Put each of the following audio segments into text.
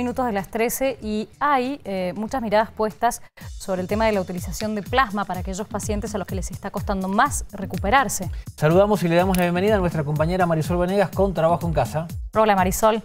minutos de las 13 y hay muchas miradas puestas sobre el tema de la utilización de plasma para aquellos pacientes a los que les está costando más recuperarse. Saludamos y le damos la bienvenida a nuestra compañera Marisol Venegas con Trabajo en Casa. Hola Marisol.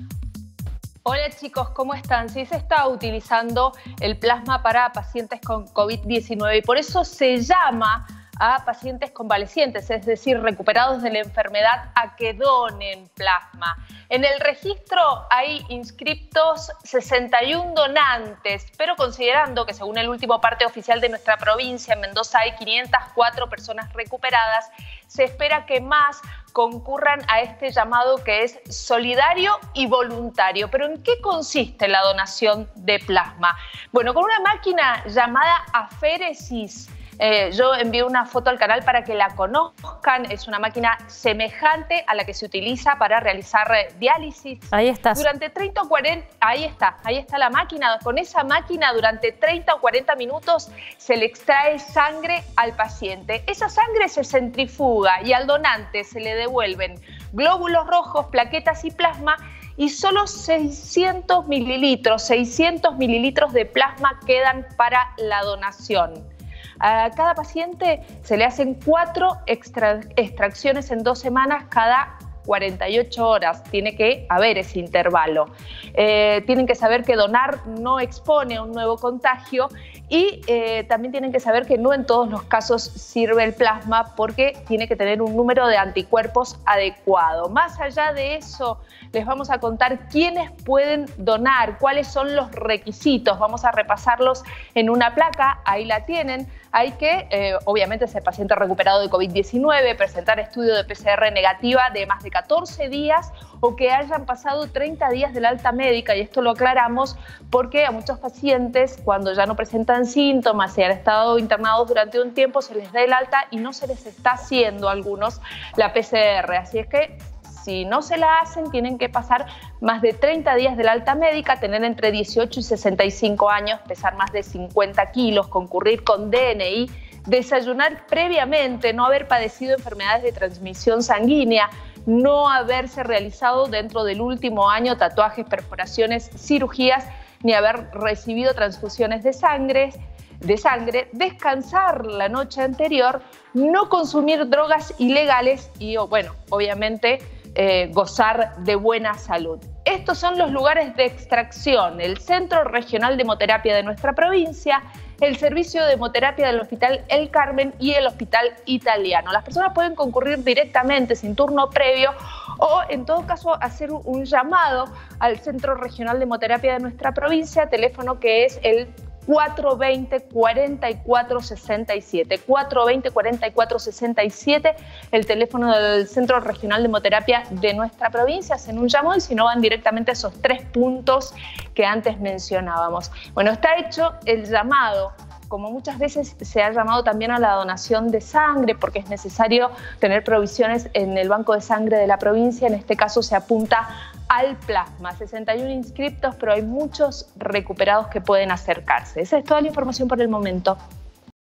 Hola chicos, ¿cómo están? Sí, se está utilizando el plasma para pacientes con COVID-19 y por eso se llama a pacientes convalecientes, es decir, recuperados de la enfermedad, a que donen plasma. En el registro hay inscriptos 61 donantes, pero considerando que según el último parte oficial de nuestra provincia, en Mendoza hay 504 personas recuperadas, se espera que más concurran a este llamado que es solidario y voluntario. ¿Pero en qué consiste la donación de plasma? Bueno, con una máquina llamada aféresis. Yo envío una foto al canal para que la conozcan. Es una máquina semejante a la que se utiliza para realizar diálisis. Ahí está. Durante 30 o 40, ahí está la máquina. Con esa máquina durante 30 o 40 minutos se le extrae sangre al paciente. Esa sangre se centrifuga y al donante se le devuelven glóbulos rojos, plaquetas y plasma. Y solo 600 mililitros de plasma quedan para la donación. A cada paciente se le hacen 4 extracciones en 2 semanas cada 48 horas. Tiene que haber ese intervalo. Tienen que saber que donar no expone a un nuevo contagio y también tienen que saber que no en todos los casos sirve el plasma porque tiene que tener un número de anticuerpos adecuado. Más allá de eso, les vamos a contar quiénes pueden donar, cuáles son los requisitos. Vamos a repasarlos en una placa, ahí la tienen. Hay que, obviamente, ser paciente recuperado de COVID-19, presentar estudio de PCR negativa de más de 14 días o que hayan pasado 30 días del alta médica, y esto lo aclaramos porque a muchos pacientes, cuando ya no presentan síntomas y han estado internados durante un tiempo, se les da el alta y no se les está haciendo a algunos la PCR. Así es que si no se la hacen, tienen que pasar más de 30 días del alta médica, tener entre 18 y 65 años, pesar más de 50 kilos, concurrir con DNI, desayunar previamente, no haber padecido enfermedades de transmisión sanguínea, no haberse realizado dentro del último año tatuajes, perforaciones, cirugías, ni haber recibido transfusiones de sangre, descansar la noche anterior, no consumir drogas ilegales y, bueno, obviamente, gozar de buena salud. Estos son los lugares de extracción: el Centro Regional de Hemoterapia de nuestra provincia, el Servicio de Hemoterapia del Hospital El Carmen y el Hospital Italiano. Las personas pueden concurrir directamente sin turno previo o, en todo caso, hacer un llamado al Centro Regional de Hemoterapia de nuestra provincia, teléfono que es el 420-4467, 420-4467, el teléfono del Centro Regional de Hemoterapia de nuestra provincia. Hacen un llamado y si no van directamente a esos 3 puntos que antes mencionábamos. Bueno, está hecho el llamado, como muchas veces se ha llamado también a la donación de sangre, porque es necesario tener provisiones en el banco de sangre de la provincia. En este caso se apunta al plasma. 61 inscriptos, pero hay muchos recuperados que pueden acercarse. Esa es toda la información por el momento.